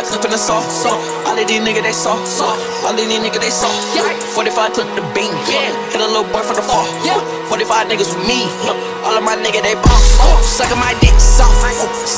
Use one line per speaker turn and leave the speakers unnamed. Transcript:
45 clip in the saw. All of these niggas, they saw. All of these niggas, they saw. 45 clip the beam. Hit a little boy from the fall. 45 niggas with me. All of my niggas, they boss. Suckin' my dick soft.